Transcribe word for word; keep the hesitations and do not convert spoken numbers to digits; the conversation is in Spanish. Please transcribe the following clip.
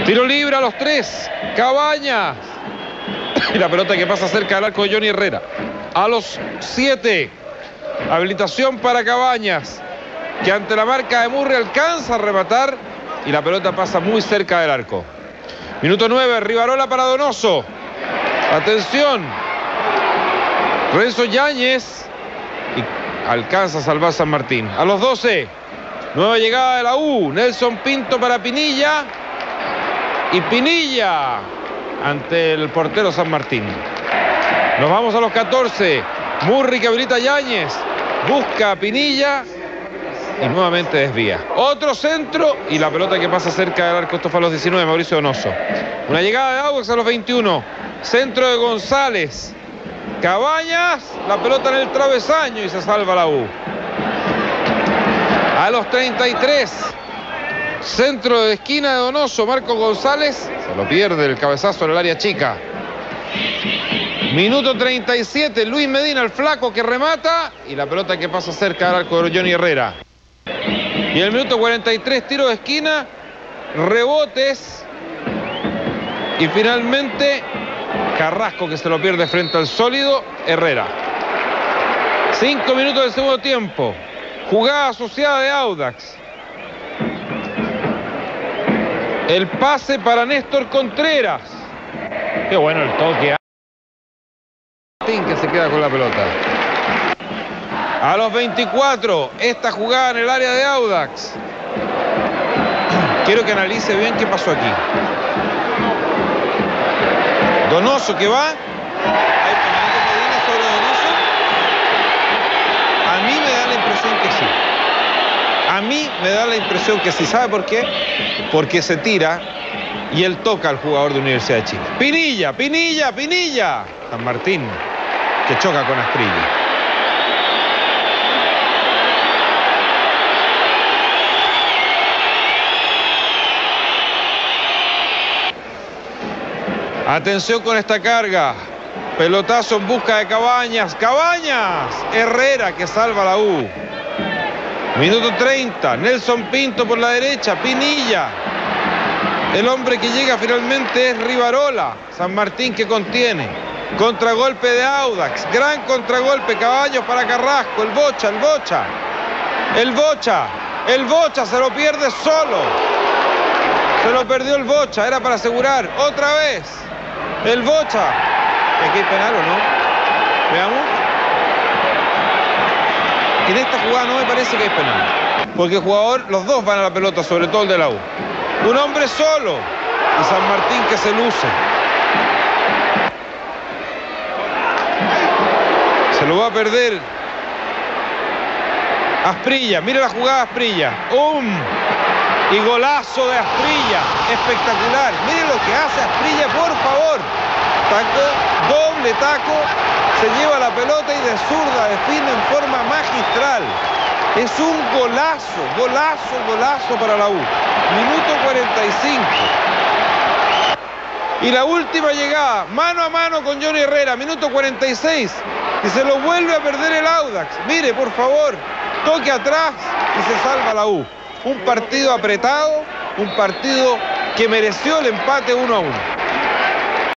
Tiro libre a los tres. Cabañas. Y la pelota que pasa cerca del arco de Johnny Herrera. A los siete. Habilitación para Cabañas, que ante la marca de Murri alcanza a rematar. Y la pelota pasa muy cerca del arco. Minuto nueve. Rivarola para Donoso. Atención. Renzo Yáñez. Y alcanza a salvar San Martín. A los doce. Nueva llegada de la U. Nelson Pinto para Pinilla. Y Pinilla ante el portero San Martín. Nos vamos a los catorce. Murri que habilita a Yáñez. Busca a Pinilla. Y nuevamente desvía. Otro centro. Y la pelota que pasa cerca del arco. Esto fue a los diecinueve. Mauricio Donoso. Una llegada de Audax a los veintiuno. Centro de González. Cabañas. La pelota en el travesaño. Y se salva la U. A los treinta y tres. Centro de esquina de Donoso. Marco González. Se lo pierde el cabezazo en el área chica. Minuto treinta y siete. Luis Medina, el flaco que remata. Y la pelota que pasa cerca del arco de Johnny Herrera. Y el minuto cuarenta y tres. Tiro de esquina. Rebotes. Y finalmente Carrasco que se lo pierde frente al sólido Herrera. Cinco minutos del segundo tiempo. Jugada asociada de Audax. El pase para Néstor Contreras. Qué bueno el toque. Que se queda con la pelota. A los veinticuatro. Esta jugada en el área de Audax. Quiero que analice bien qué pasó aquí. Donoso que va. ¿Hay penal de Medina sobre Donoso? A mí me da la impresión que sí. A mí me da la impresión que sí. ¿Sabe por qué? Porque se tira y él toca al jugador de Universidad de Chile. Pinilla, Pinilla, Pinilla. San Martín que choca con Asprilla. Atención con esta carga. Pelotazo en busca de Cabañas. Cabañas. Herrera que salva la U. Minuto treinta. Nelson Pinto por la derecha. Pinilla. El hombre que llega finalmente es Rivarola. San Martín que contiene. Contragolpe de Audax. Gran contragolpe. Caballos para Carrasco. El Bocha, el Bocha. El Bocha. El Bocha se lo pierde solo. Se lo perdió el Bocha. Era para asegurar. Otra vez. El Bocha. ¿Aquí hay penal o no? Veamos. En esta jugada no me parece que hay penal. Porque el jugador, los dos van a la pelota, sobre todo el de la U. Un hombre solo. Y San Martín que se luce. Se lo va a perder Asprilla. Mire la jugada de Asprilla. ¡Um! Y golazo de Asprilla. Espectacular. Mire lo que hace Asprilla, por favor. Taco, doble taco. Se lleva la pelota y de zurda define en forma magistral. Es un golazo, golazo, golazo para la U. Minuto cuarenta y cinco. Y la última llegada, mano a mano con Johnny Herrera, minuto cuarenta y seis. Y se lo vuelve a perder el Audax. Mire, por favor, toque atrás y se salva la U. Un partido apretado, un partido que mereció el empate uno a uno.